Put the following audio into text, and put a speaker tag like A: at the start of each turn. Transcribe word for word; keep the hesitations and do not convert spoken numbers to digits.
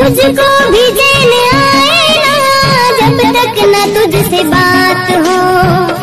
A: मुझको भी चैन आए ना जब तक न तुझसे बात हो।